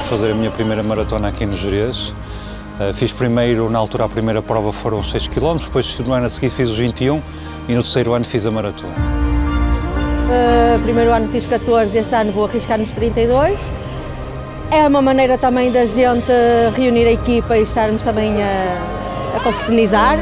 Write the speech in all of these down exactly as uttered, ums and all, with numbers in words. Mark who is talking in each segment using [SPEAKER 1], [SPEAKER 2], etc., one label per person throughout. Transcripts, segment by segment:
[SPEAKER 1] por fazer a minha primeira maratona aqui no Gerês. Uh, fiz primeiro, na altura a primeira prova foram os seis quilómetros, depois no ano a seguir fiz os vinte e um e no terceiro ano fiz a maratona.
[SPEAKER 2] Uh, primeiro ano fiz catorze, este ano vou arriscar nos trinta e dois. É uma maneira também da gente reunir a equipa e estarmos também a, a confraternizar.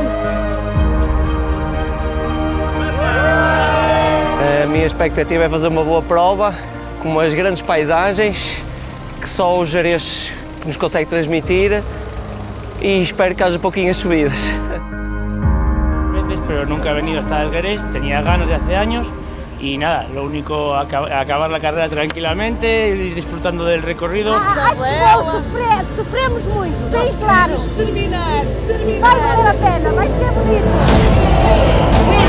[SPEAKER 3] A minha expectativa é fazer uma boa prova, com umas grandes paisagens, que só o Gerês nos consegue transmitir, y espero que haya poquinhas subidas.
[SPEAKER 4] Veces, pero nunca he venido hasta el Gerês, tenía ganas de hace años y nada, lo único, acabar la carrera tranquilamente, ir disfrutando del recorrido.
[SPEAKER 5] Ah, acho que vou sofrer, sofremos muito, sim, claro. Terminar, terminar. Vai valer a pena, vai ser bonito.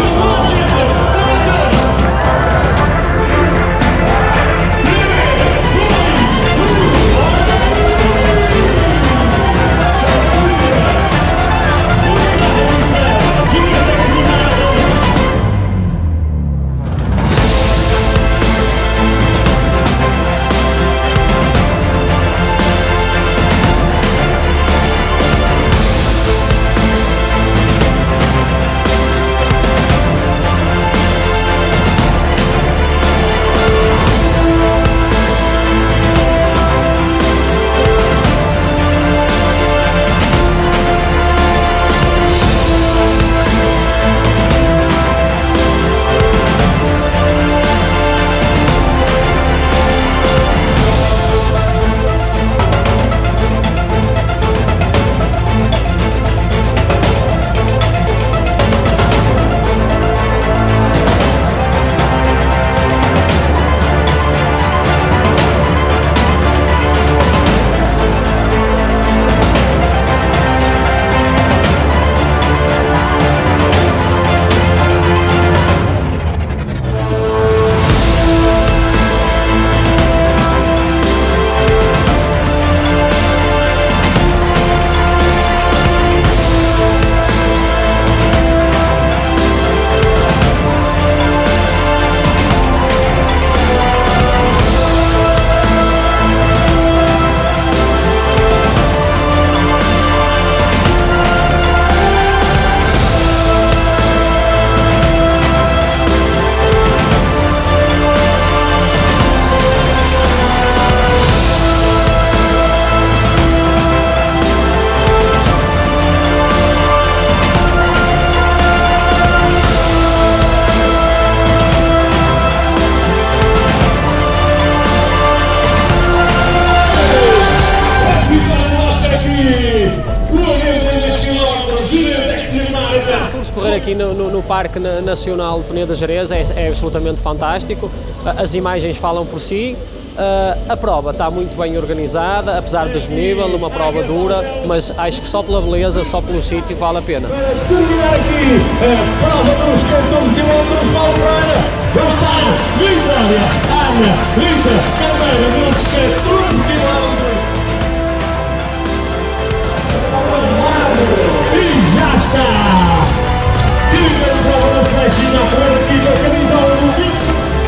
[SPEAKER 6] Correr aqui no, no, no Parque Nacional de Peneda Gerês é, é absolutamente fantástico, as imagens falam por si, a prova está muito bem organizada, apesar do desnível, uma prova dura, mas acho que só pela beleza, só pelo sítio vale a pena.
[SPEAKER 7] Para terminar aqui a prova dos catorze quilómetros, Valgrana, vamos lá, Vitória, Ana, Rita, Carneiro, nos catorze quilómetros. E já está! Primeira prova da flechina, a primeira equipa, a camisola do vinte.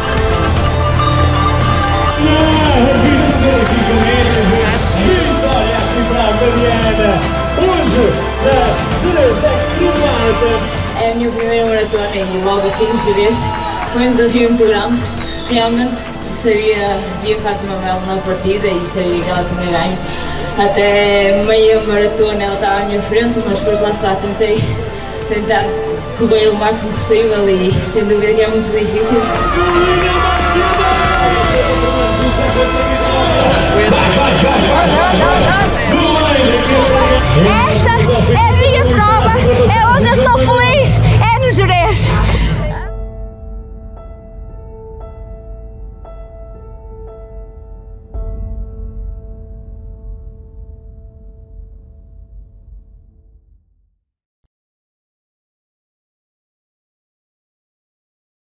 [SPEAKER 7] A vida ser aqui com eles, Vitória aqui para a Mariana, hoje da Gerês Marathon.
[SPEAKER 8] É a minha primeira maratona e logo aqui no Gerês foi um desafio muito grande. Realmente sabia, via Fátima Melo na partida e sabia que ela tinha ganho. Até meia maratona ela estava à minha frente, mas depois lá está, tentei tentar correr o máximo possível e sem dúvida que é muito difícil.
[SPEAKER 5] Esta é a minha prova, é onde eu estou feliz.